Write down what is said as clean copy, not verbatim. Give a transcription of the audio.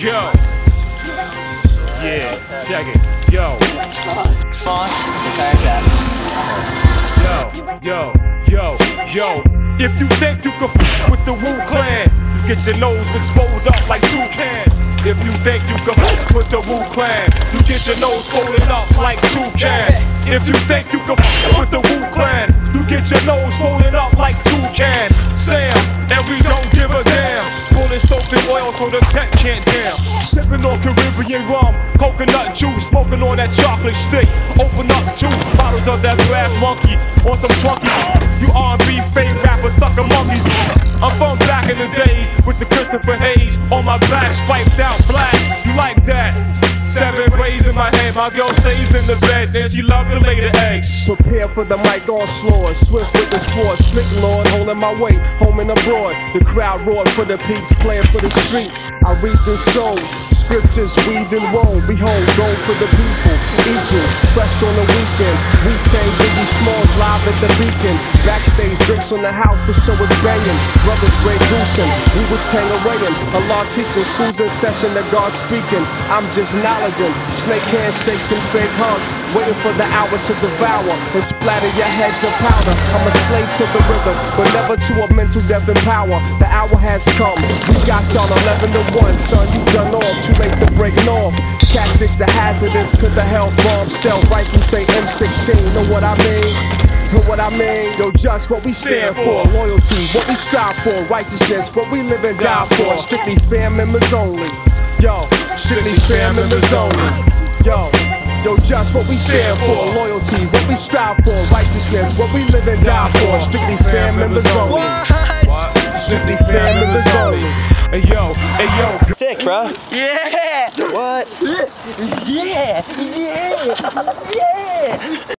Yo. Yeah, check it. Yo. Yo. If you think you can f with the Wu Clan, you get your nose exploded up like toucan. If you think you can f with the Wu Clan, you get your nose folded up like toucan. If you think you can f with the Wu Clan, you get your nose folded up like toucan. Sam, and we don't give a damn. Bullet soaked in oil so the tent can't jam. Sipping on Caribbean rum, coconut juice, smoking on that chocolate stick. Open up 2 bottles of that Brass Monkey on some trunky. You R&B fame rapper sucker monkeys. I'm from back in the days with the Christopher Hayes on my back, spiked out black. You like that? 7 braids in my head, my girl stays in the bed, then she love to lay the eggs. Prepare for the mic onslaught, swift with the sword, strict lord, holding my weight, home and abroad. The crowd roared for the peaks, playing for the streets. I read the soul, scriptures weaved and wove. Behold, gold for the people, equal, fresh on the weekend. Wu-Tang, Biggie Smalls live at the Beacon. Backstage drinks on the house, the show was banging. Brothers Grey Goosing, we was Tangeraying. Allah teaching, schools in session, the God speaking. I'm just knowledgeing, snake handshakes and fake hugs, waiting for the hour to devour and splatter your heads of powder. I'm a slave to the rhythm, but never to a mental death and power. The hour has come, we got y'all 11 to 1, son, you done off, too late to break north. Tactics are hazardous to the health bomb, stealth rifles stay M16, know what I mean? Know what I mean? Yo, just what we stand for, loyalty, what we strive for, righteousness, what we live and die for, strictly fam members only. Yo, strictly fam members only. Yo, just what we stand for, loyalty, what we strive for, righteousness, what we live and die for, strictly fam members only. Strictly fam members only. Hey yo. Sick, bro. Yeah! What? Yeah!